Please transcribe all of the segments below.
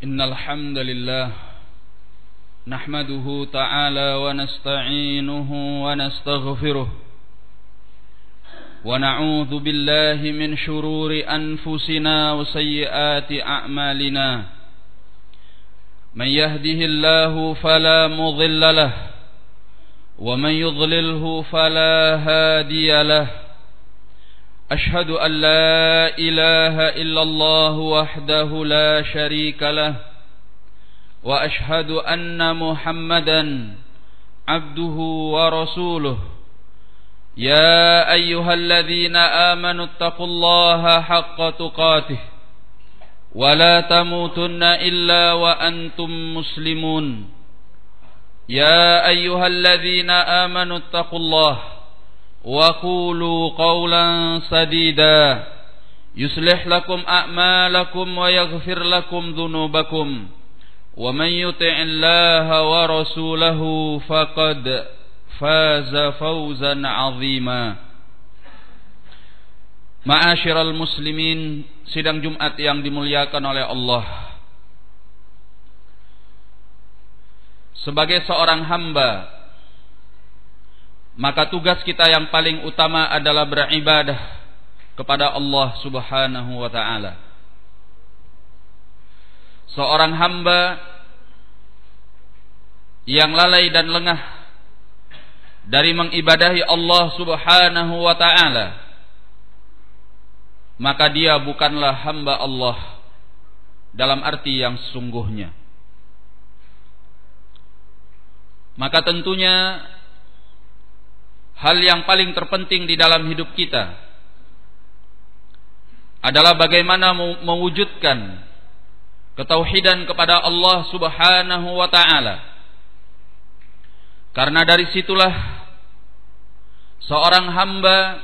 Innal hamdalillah nahmaduhu ta'ala wa nasta'inuhu wa nastaghfiruh wa na'udzu billahi min shururi anfusina wa sayyiati a'malina. Man yahdihillahu fala mudilla lahu wa man yudlilhu fala hadiya lahu. أشهد أن لا إله إلا الله وحده لا شريك له وأشهد أن محمدا عبده ورسوله يا أيها الذين آمنوا اتقوا الله حق تقاته ولا تموتن إلا وأنتم مسلمون يا أيها الذين آمنوا اتقوا الله وقولوا قولا سديدا يصلح لكم أعمالكم ويغفر لكم ذنوبكم ومن يطع الله ورسوله فقد فاز فوزا عظيما. Ma'asyiral muslimin, sidang Jumat yang dimuliakan oleh Allah. Sebagai seorang hamba, maka tugas kita yang paling utama adalah beribadah kepada Allah Subhanahu wa ta'ala. Seorang hamba yang lalai dan lengah dari mengibadahi Allah Subhanahu wa ta'ala, maka dia bukanlah hamba Allah dalam arti yang sesungguhnya. Maka tentunya hal yang paling terpenting di dalam hidup kita adalah bagaimana mewujudkan ketauhidan kepada Allah Subhanahu wa ta'ala. Karena dari situlah seorang hamba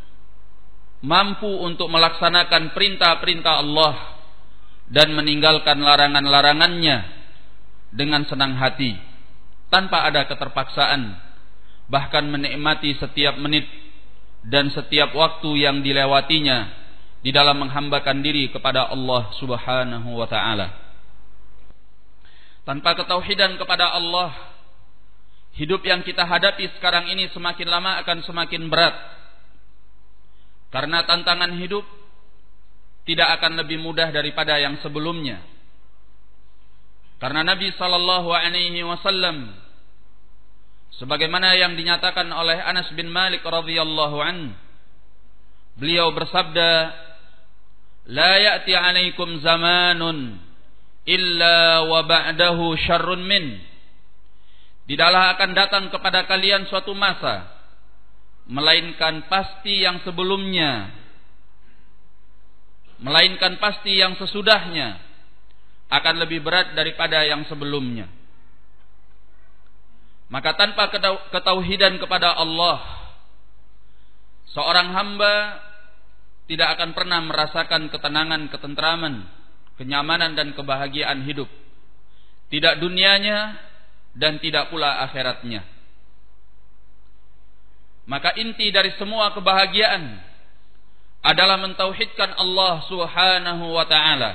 mampu untuk melaksanakan perintah-perintah Allah dan meninggalkan larangan-larangannya dengan senang hati, tanpa ada keterpaksaan, bahkan menikmati setiap menit dan setiap waktu yang dilewatinya di dalam menghambakan diri kepada Allah Subhanahu wa ta'ala. Tanpa ketauhidan kepada Allah, hidup yang kita hadapi sekarang ini semakin lama akan semakin berat. Karena tantangan hidup tidak akan lebih mudah daripada yang sebelumnya. Karena Nabi sallallahu alaihi wasallam, sebagaimana yang dinyatakan oleh Anas bin Malik radhiyallahu an, beliau bersabda, la ya'ti 'alaikum zamanun illa wa ba'dahu syarrun min. Tidaklah akan datang kepada kalian suatu masa, melainkan pasti yang sebelumnya, melainkan pasti yang sesudahnya akan lebih berat daripada yang sebelumnya. Maka tanpa ketauhidan kepada Allah, seorang hamba tidak akan pernah merasakan ketenangan, ketentraman, kenyamanan dan kebahagiaan hidup. Tidak dunianya dan tidak pula akhiratnya. Maka inti dari semua kebahagiaan adalah mentauhidkan Allah Subhanahu wa ta'ala.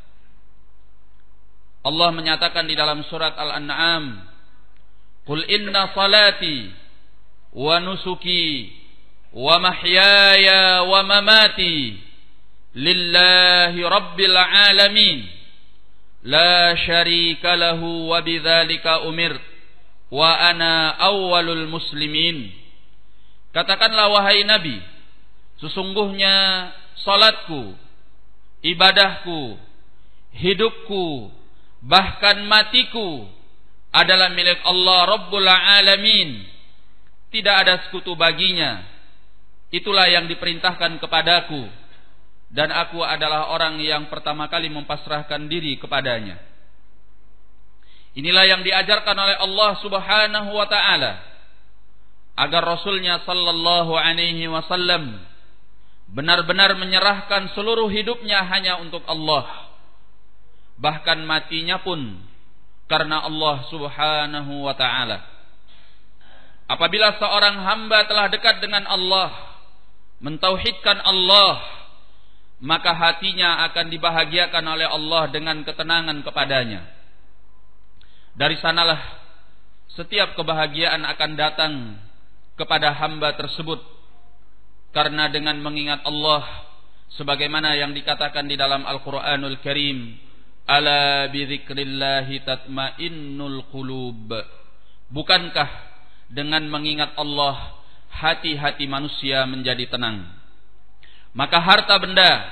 Allah menyatakan di dalam surat Al-An'am, Qul inna salati wa nusuki wa mahyaya wa mamati lillahi rabbil alamin la syarika lahu wa bidzalika umirt wa ana awwalul muslimin. Katakanlah wahai Nabi, sesungguhnya salatku, ibadahku, hidupku, bahkan matiku adalah milik Allah Rabbul Alamin. Tidak ada sekutu baginya. Itulah yang diperintahkan kepadaku, dan aku adalah orang yang pertama kali mempasrahkan diri kepadanya. Inilah yang diajarkan oleh Allah Subhanahu wa ta'ala, agar Rasulnya sallallahu alaihi wasallam benar-benar menyerahkan seluruh hidupnya hanya untuk Allah, bahkan matinya pun karena Allah Subhanahu wa ta'ala. Apabila seorang hamba telah dekat dengan Allah, mentauhidkan Allah, maka hatinya akan dibahagiakan oleh Allah dengan ketenangan kepadanya. Dari sanalah setiap kebahagiaan akan datang kepada hamba tersebut, karena dengan mengingat Allah, sebagaimana yang dikatakan di dalam Al-Quranul Karim, ala bidzikrillahi tatmainnul qulub. Bukankah dengan mengingat Allah hati-hati manusia menjadi tenang? Maka harta benda,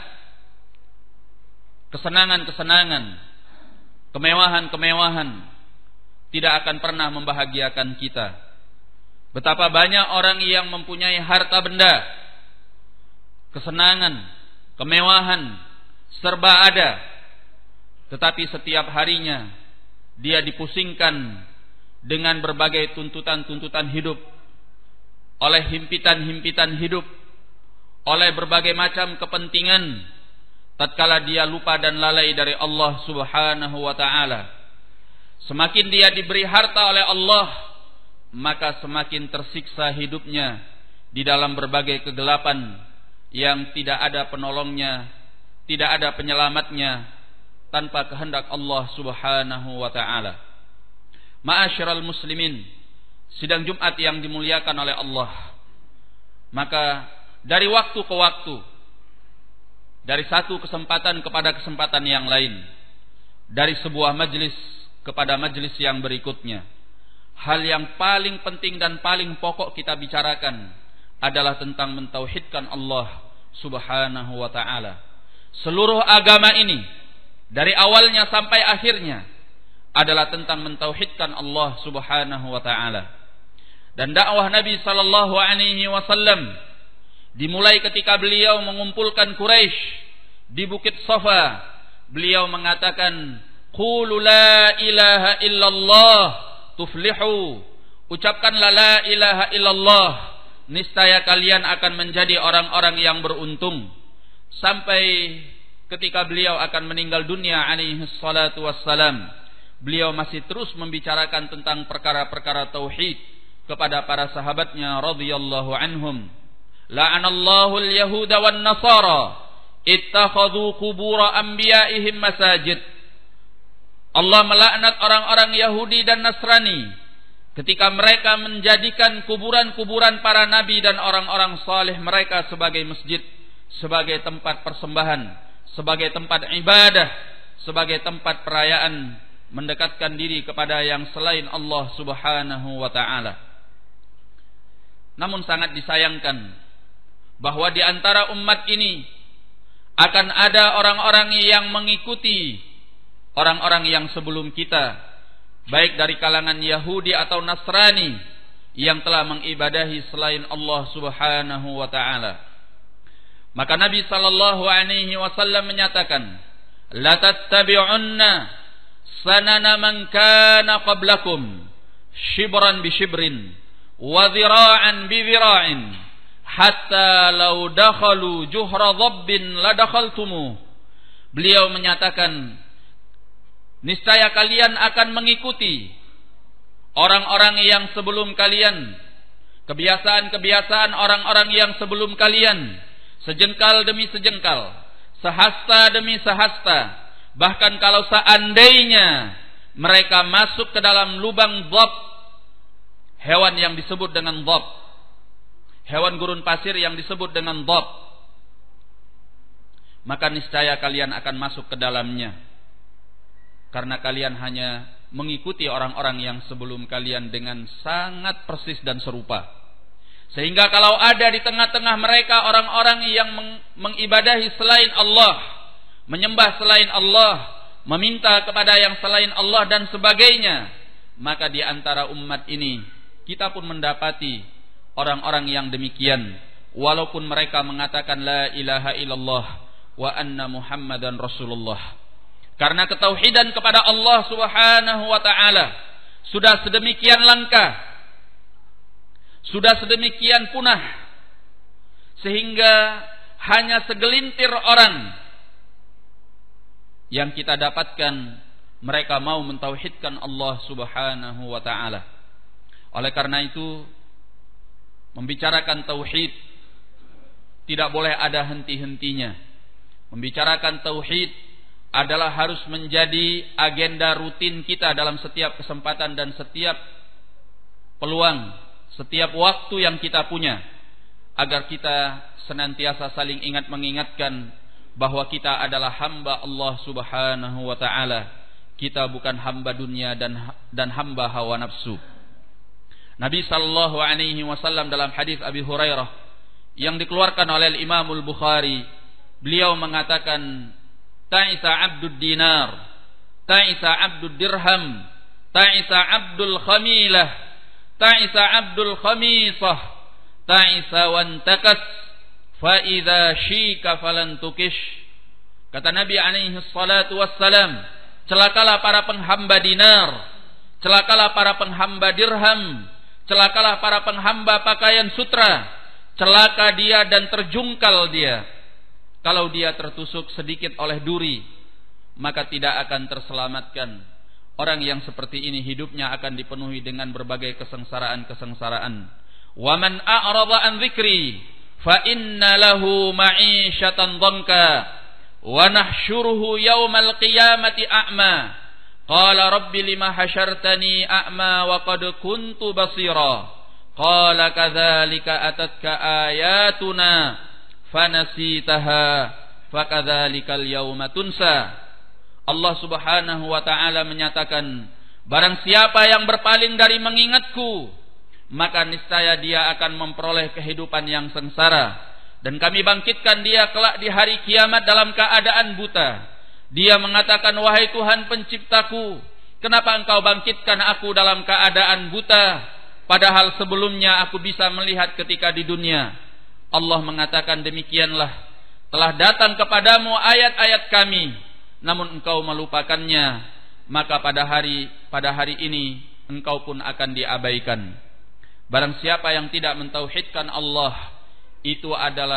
kesenangan-kesenangan, kemewahan-kemewahan tidak akan pernah membahagiakan kita. Betapa banyak orang yang mempunyai harta benda, kesenangan, kemewahan serba ada, tetapi setiap harinya dia dipusingkan dengan berbagai tuntutan-tuntutan hidup, oleh himpitan-himpitan hidup, oleh berbagai macam kepentingan, tatkala dia lupa dan lalai dari Allah Subhanahu wa ta'ala. Semakin dia diberi harta oleh Allah, maka semakin tersiksa hidupnya di dalam berbagai kegelapan yang tidak ada penolongnya, tidak ada penyelamatnya tanpa kehendak Allah Subhanahu wa ta'ala. Ma'asyiral muslimin, sidang Jumat yang dimuliakan oleh Allah, maka dari waktu ke waktu, dari satu kesempatan kepada kesempatan yang lain, dari sebuah majlis kepada majlis yang berikutnya, hal yang paling penting dan paling pokok kita bicarakan adalah tentang mentauhidkan Allah Subhanahu wa ta'ala. Seluruh agama ini dari awalnya sampai akhirnya adalah tentang mentauhidkan Allah Subhanahu wa ta'ala. Dan dakwah Nabi sallallahu alaihi wasallam dimulai ketika beliau mengumpulkan Quraisy di Bukit Safa. Beliau mengatakan, qulu la ilaha illallah tuflihu. Ucapkanlah la ilaha illallah, niscaya kalian akan menjadi orang-orang yang beruntung. Sampai ketika beliau akan meninggal dunia alaihi salatu wassalam, beliau masih terus membicarakan tentang perkara-perkara tauhid kepada para sahabatnya radhiyallahu anhum. La'anallahu al-yahuda wan nasara ittakhadhu qubur anbiya'ihim masajid. Allah melaknat orang-orang Yahudi dan Nasrani ketika mereka menjadikan kuburan-kuburan para nabi dan orang-orang saleh mereka sebagai masjid, sebagai tempat persembahan, sebagai tempat ibadah, sebagai tempat perayaan, mendekatkan diri kepada yang selain Allah Subhanahu wa ta'ala. Namun sangat disayangkan bahwa di antara umat ini akan ada orang-orang yang mengikuti orang-orang yang sebelum kita, baik dari kalangan Yahudi atau Nasrani, yang telah mengibadahi selain Allah Subhanahu wa ta'ala. Maka Nabi sallallahu alaihi wasallam menyatakan, la tattabi'unna sanana man kana qablakum shibran bi shibrin wa dhira'an bi dhira'in hatta law dakhalu juhra dhabbin la dakhaltumu. Beliau menyatakan, niscaya kalian akan mengikuti orang-orang yang sebelum kalian, kebiasaan-kebiasaan orang-orang yang sebelum kalian, sejengkal demi sejengkal, sehasta demi sehasta. Bahkan kalau seandainya mereka masuk ke dalam lubang dhab, hewan yang disebut dengan dhab, hewan gurun pasir yang disebut dengan dhab, maka niscaya kalian akan masuk ke dalamnya, karena kalian hanya mengikuti orang-orang yang sebelum kalian dengan sangat persis dan serupa. Sehingga kalau ada di tengah-tengah mereka orang-orang yang mengibadahi selain Allah, menyembah selain Allah, meminta kepada yang selain Allah dan sebagainya, maka di antara umat ini kita pun mendapati orang-orang yang demikian, walaupun mereka mengatakan la ilaha illallah wa anna Muhammadan Rasulullah. Karena ketauhidan kepada Allah Subhanahu wa ta'ala sudah sedemikian langka, sudah sedemikian punah, sehingga hanya segelintir orang yang kita dapatkan mereka mau mentauhidkan Allah Subhanahu wa ta'ala. Oleh karena itu, membicarakan tauhid tidak boleh ada henti-hentinya. Membicarakan tauhid adalah harus menjadi agenda rutin kita dalam setiap kesempatan dan setiap peluang, setiap waktu yang kita punya, agar kita senantiasa saling ingat mengingatkan bahwa kita adalah hamba Allah Subhanahu wa taala. Kita bukan hamba dunia dan hamba hawa nafsu. Nabi sallallahu alaihi wasallam dalam hadis Abi Hurairah yang dikeluarkan oleh Imam Al-Bukhari, beliau mengatakan, ta'isa abdud dinar, ta'isa abdud dirham, ta'isa abdul khamilah, ta'isa abdul khamisah, ta'isa wantakas, fa idza syika falan tukish. Kata Nabi alaihi salatu wassalam, celakalah para penghamba dinar, celakalah para penghamba dirham, celakalah para penghamba pakaian sutra, celaka dia dan terjungkal dia. Kalau dia tertusuk sedikit oleh duri, maka tidak akan terselamatkan. Orang yang seperti ini hidupnya akan dipenuhi dengan berbagai kesengsaraan-kesengsaraan. Wa man a'rada an dzikri fa inna lahu ma'isyatan dhanka wa nahsyuruhu yaumal qiyamati a'ma. Qala rabbi lima hasyartani a'ma wa qad kuntu basira. Qala kadzalika atatka ayatuna fanasitaha fakadzalikal yauma tunsa. Allah Subhanahu wa taala menyatakan, barang siapa yang berpaling dari mengingatku, maka niscaya dia akan memperoleh kehidupan yang sengsara, dan kami bangkitkan dia kelak di hari kiamat dalam keadaan buta. Dia mengatakan, wahai Tuhan penciptaku, kenapa engkau bangkitkan aku dalam keadaan buta, padahal sebelumnya aku bisa melihat ketika di dunia. Allah mengatakan, demikianlah, telah datang kepadamu ayat-ayat kami, namun engkau melupakannya, maka pada hari ini engkau pun akan diabaikan. Barang siapa yang tidak mentauhidkan Allah, itu adalah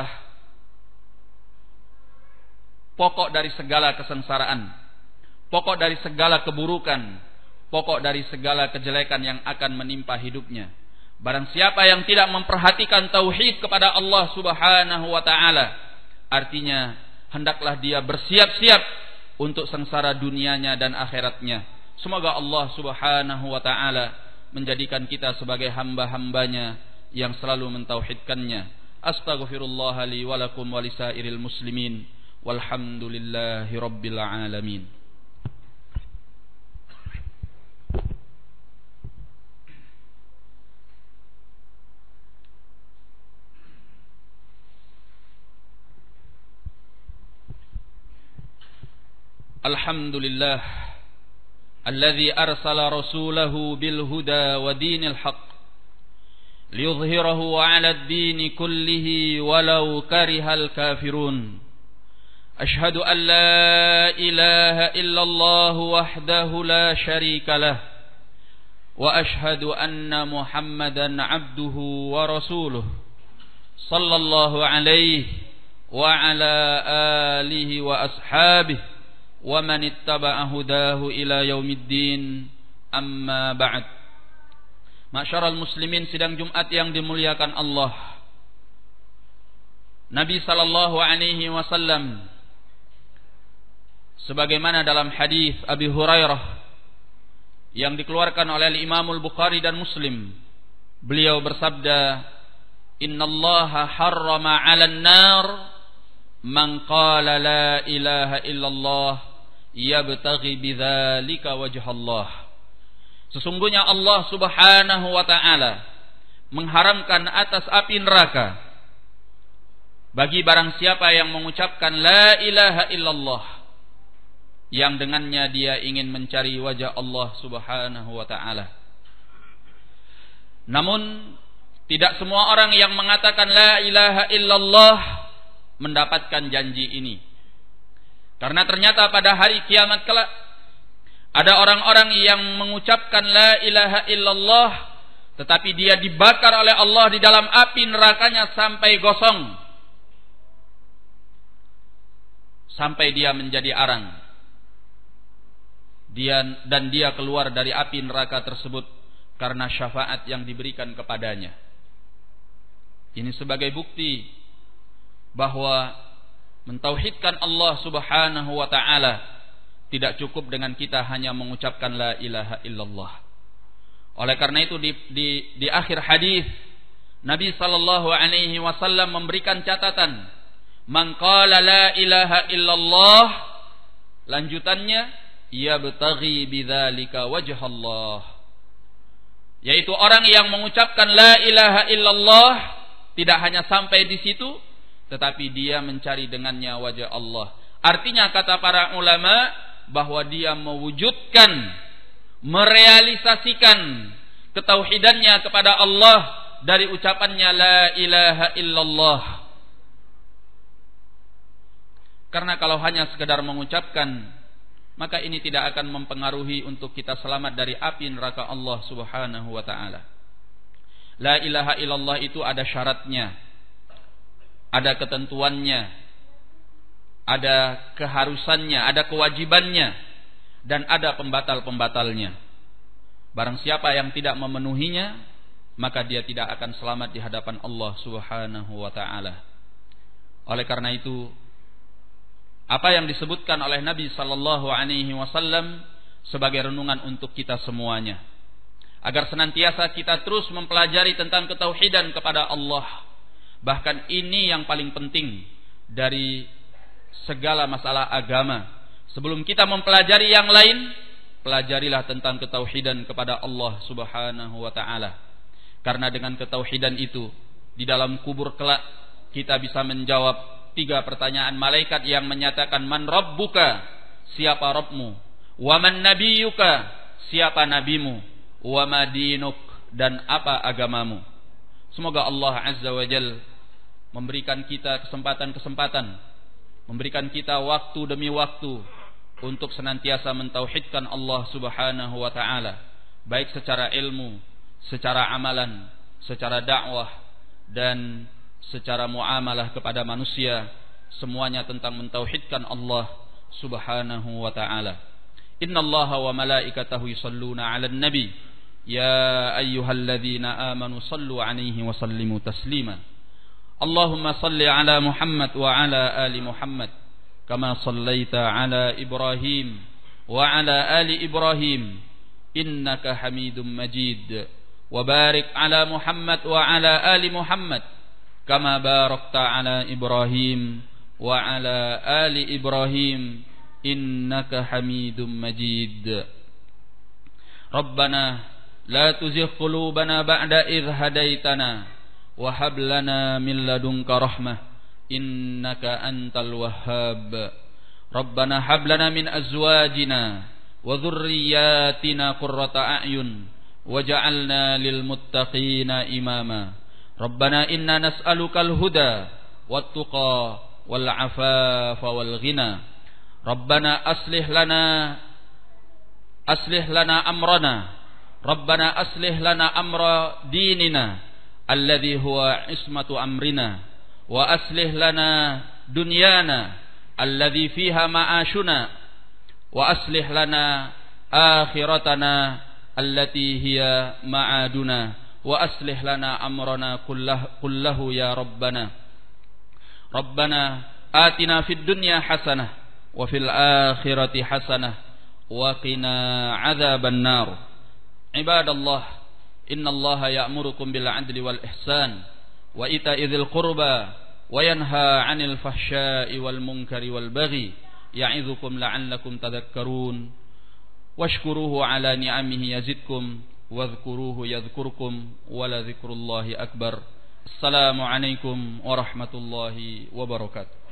pokok dari segala kesengsaraan, pokok dari segala keburukan, pokok dari segala kejelekan yang akan menimpa hidupnya. Barang siapa yang tidak memperhatikan tauhid kepada Allah Subhanahu wa taala, artinya hendaklah dia bersiap-siap untuk sengsara dunianya dan akhiratnya. Semoga Allah Subhanahu wa taala menjadikan kita sebagai hamba-hambanya yang selalu mentauhidkannya. Astaghfirullah li wa lakum wa lisairil muslimin. Walhamdulillahi rabbil alamin. Alhamdulillah alladzi arsala rasulahu bil huda wa dinil haqq liyudhhirahu 'ala ad-din kullihi walau karihal kafirun. Ashhadu an la ilaha illallah wahdahu la syarika lah wa ashhadu anna Muhammadan 'abduhu wa rasuluh sallallahu alaihi wa ala alihi wa ashabihi wa man ittaba'a hudahu ila yaumiddin, amma ba'd. Ma'syaral muslimin, sidang Jumat yang dimuliakan Allah, Nabi sallallahu alaihi wasallam sebagaimana dalam hadis Abi Hurairah yang dikeluarkan oleh Imam Al-Bukhari dan Muslim, beliau bersabda, innallaha harrama 'alan nar man qala la ilaha illallah yabtaghi bidzalika wajhallah. Sesungguhnya Allah Subhanahu wa taala mengharamkan atas api neraka bagi barang siapa yang mengucapkan la ilaha illallah, yang dengannya dia ingin mencari wajah Allah Subhanahu wa taala. Namun tidak semua orang yang mengatakan la ilaha illallah mendapatkan janji ini. Karena ternyata pada hari kiamat kelak ada orang-orang yang mengucapkan la ilaha illallah, tetapi dia dibakar oleh Allah di dalam api nerakanya sampai gosong, sampai dia menjadi arang. Dan dia keluar dari api neraka tersebut karena syafaat yang diberikan kepadanya. Ini sebagai bukti bahwa mentauhidkan Allah Subhanahu wa taala, tidak cukup dengan kita hanya mengucapkan la ilaha illallah. Oleh karena itu di akhir hadis Nabi sallallahu alaihi wasallam memberikan catatan, man qala la ilaha illallah, lanjutannya yabtaghi bidzalika wajhallah, yaitu orang yang mengucapkan la ilaha illallah tidak hanya sampai di situ, tetapi dia mencari dengannya wajah Allah. Artinya kata para ulama bahwa dia mewujudkan, merealisasikan ketauhidannya kepada Allah dari ucapannya la ilaha illallah. Karena kalau hanya sekedar mengucapkan, maka ini tidak akan mempengaruhi untuk kita selamat dari api neraka Allah Subhanahu wa taala. La ilaha illallah itu ada syaratnya, ada ketentuannya, ada keharusannya, ada kewajibannya, dan ada pembatal-pembatalnya. Barang siapa yang tidak memenuhinya, maka dia tidak akan selamat di hadapan Allah Subhanahu wa taala. Oleh karena itu, apa yang disebutkan oleh Nabi sallallahu alaihi wasallam sebagai renungan untuk kita semuanya, agar senantiasa kita terus mempelajari tentang ketauhidan kepada Allah. Bahkan ini yang paling penting dari segala masalah agama. Sebelum kita mempelajari yang lain, pelajarilah tentang ketauhidan kepada Allah Subhanahu wa taala. Karena dengan ketauhidan itu, di dalam kubur kelak kita bisa menjawab 3 pertanyaan malaikat yang menyatakan, man rabbuka, siapa Rabbmu, wa man nabiyuka, siapa nabimu, wa ma dinuk, dan apa agamamu. Semoga Allah Azza wa Jalla memberikan kita kesempatan-kesempatan, memberikan kita waktu demi waktu untuk senantiasa mentauhidkan Allah Subhanahu wa taala, baik secara ilmu, secara amalan, secara dakwah, dan secara muamalah kepada manusia. Semuanya tentang mentauhidkan Allah Subhanahu wa taala. Innallaha wa malaikatahu yusholluna 'alan nabi ya ayyuhalladzina amanu shallu 'alaihi wa sallimu taslima. Allahumma shalli 'ala Muhammad wa 'ala ali Muhammad kama shallaita 'ala Ibrahim wa 'ala ali Ibrahim innaka Hamidum Majid. Wa barik 'ala Muhammad wa 'ala ali Muhammad kama barakta 'ala Ibrahim wa 'ala ali Ibrahim innaka Hamidum Majid. Rabbana la tuzigh qulubana ba'da idh hadaitana wa hab lana min ladunka rahmah innaka antal wahhab. Rabbana hab lana min azwajina wa dhurriyyatina qurrata a'yun waj'alna lil muttaqina imama. Rabbana inna nas'alukal huda wat-tuqa wal 'afafa wal ghina. Rabbana aslih lana amrana. Rabbana aslih lana amra dinina alladhi huwa ismatu amrina wa aslih lana dunyana alladhi fiha ma'ashuna wa aslih lana akhiratana allati hiya ma'aduna wa aslih lana amrana kullahu ya Rabbana. Rabbana atina fid dunya hasanah wa fil akhirati hasanah wa qina adzaban nar. Ibadallah, innallaha ya'murukum bil 'adli wal ihsan wa ita'i dzil qurba wa yanha 'anil fahsya'i wal munkari wal baghi ya'idzukum la'allakum tadhakkarun. Washkuruhu 'ala ni'amihi yazidkum wadhkuruhu yadhkurkum wala dzikrullahi akbar. Assalamu alaikum warahmatullahi wabarakatuh.